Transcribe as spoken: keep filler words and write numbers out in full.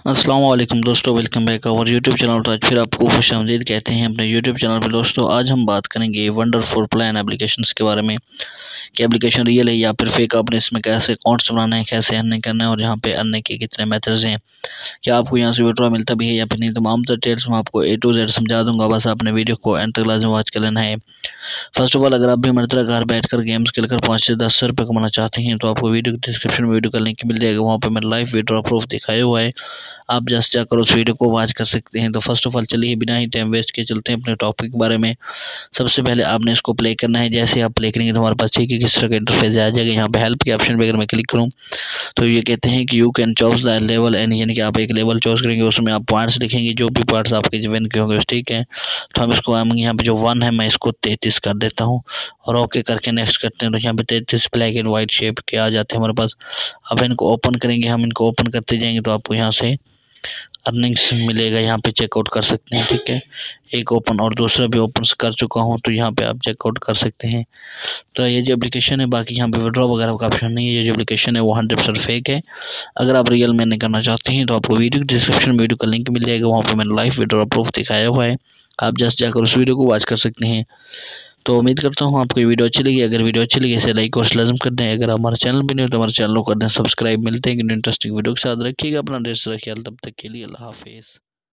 अस्सलाम वालेकुम दोस्तों, welcome back our YouTube channel. तो आज फिर आपको खुशामदीद कहते हैं अपने यूट्यूब चैनल पर। दोस्तों आज हम बात करेंगे वंडरफुल प्लान एप्लीकेशंस के बारे में कि एप्लीकेशन रियल है या फिर फेक। आपने इसमें कैसे अकाउंट्स बनाना है, कैसे अर्निंग करना है और यहाँ पे अर्निंग के कितने मेथड्स हैं, क्या आपको यहाँ से विड्रॉ मिलता भी है या फिर नहीं। तमाम डिटेल्स मैं आपको ए टू जेड समझा दूंगा। बस आपने वीडियो को एंड तक लाजमी वॉच कर लेना है। फर्स्ट ऑफ ऑल, अगर आप भी मेरी तरह घर बैठकर गेम्स खेलकर पाँच से दस सौ रुपये कमाना चाहते हैं तो आपको वीडियो के डिस्क्रिप्शन में वीडियो का लिंक मिल जाएगा। वहाँ पर मेरा लाइव विड्रॉ प्रूफ दिखाया हुआ है, आप जस्ट जाकर उस वीडियो को वॉच कर सकते हैं। तो फर्स्ट ऑफ ऑल चलिए बिना ही टाइम वेस्ट किए चलते हैं अपने टॉपिक के बारे में। सबसे पहले आपने इसको प्ले करना है। जैसे आप प्ले करेंगे तो हमारे पास ठीक है किस तरह का इंटरफेस आ जाएगा। यहाँ पे हेल्प के ऑप्शन पे अगर मैं क्लिक करूँ तो ये कहते हैं कि you can choice the level and, यानी कि आप एक लेवल चॉइस करेंगे, उसमें आप पॉइंट्स लिखेंगे, जो भी पॉइंट्स आपके जीवन के होंगे ठीक है। तो हम इसको हम यहाँ पे जो वन है मैं इसको तैंतीस कर देता हूँ और ओके करके नेक्स्ट करते हैं। तो यहाँ पे तैंतीस ब्लैक एंड वाइट शेप के आ जाते हैं हमारे पास। अब इनको ओपन करेंगे, हम इनको ओपन करते जाएंगे तो आपको यहाँ से अर्निंग्स मिलेगा। यहाँ पे चेकआउट कर सकते हैं ठीक है। एक ओपन और दूसरा भी ओपन कर चुका हूँ तो यहाँ पे आप चेकआउट कर सकते हैं। तो ये जो एप्लीकेशन है, बाकी यहाँ पे विड्रॉ वगैरह का ऑप्शन नहीं है। ये जो एप्लीकेशन है वो हंड्रेड परसेंट फेक है। अगर आप रियल में नहीं करना चाहते हैं तो आपको वीडियो डिस्क्रिप्शन में वीडियो का लिंक मिल जाएगा। वहाँ पर मैंने लाइव विड्रॉ प्रूफ दिखाया हुआ है, आप जस्ट जाकर उस वीडियो को वॉच कर सकते हैं। तो उम्मीद करता हूँ आपको ये वीडियो अच्छी लगी। अगर वीडियो अच्छी लगी इसे लाइक और लाजम कर दें। अगर हमारे चैनल पर नहीं हो तो हमारे चैनल को कर दें सब्सक्राइब। मिलते हैं कि इंटरेस्टिंग वीडियो के साथ। रखिएगा अपना ड्रेस रखिए, तब तक के लिए अल्लाह हाफिज़।